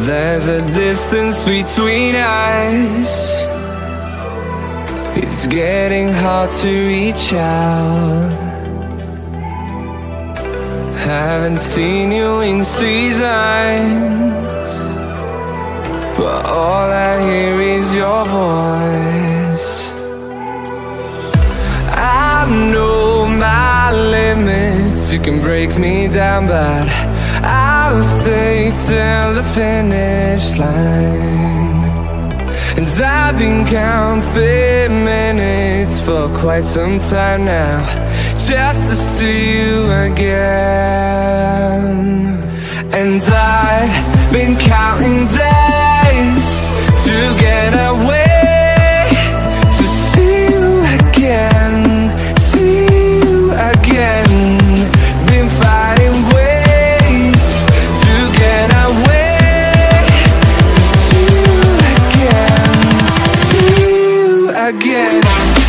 There's a distance between us. It's getting hard to reach out. Haven't seen you in seasons, but all I hear is your voice. I know my limits, you can break me down, but I'll stay till the finish line. And I've been counting minutes for quite some time now, just to see you again. And I've been counting days to get away, to see you again, see you again. Been fighting ways to get away, to see you again, see you again.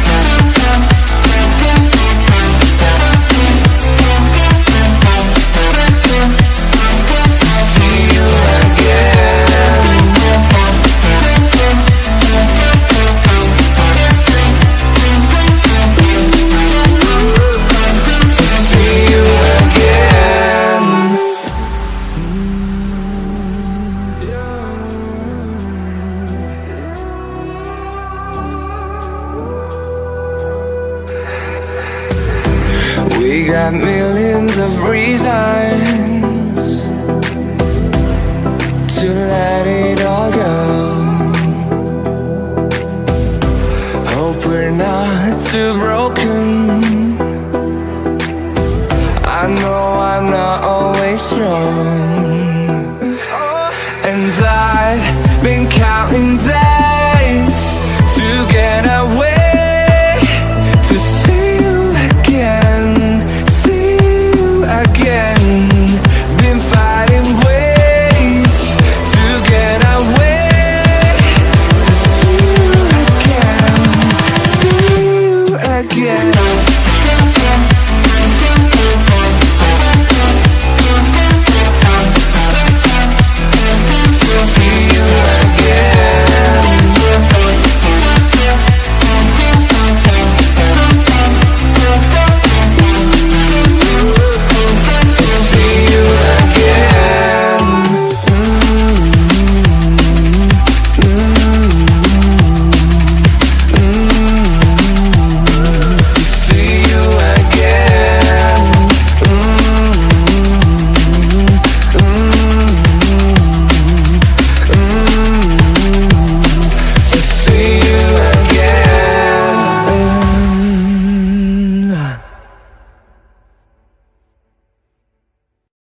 We got millions of reasons to let it all go. Hope we're not too broken.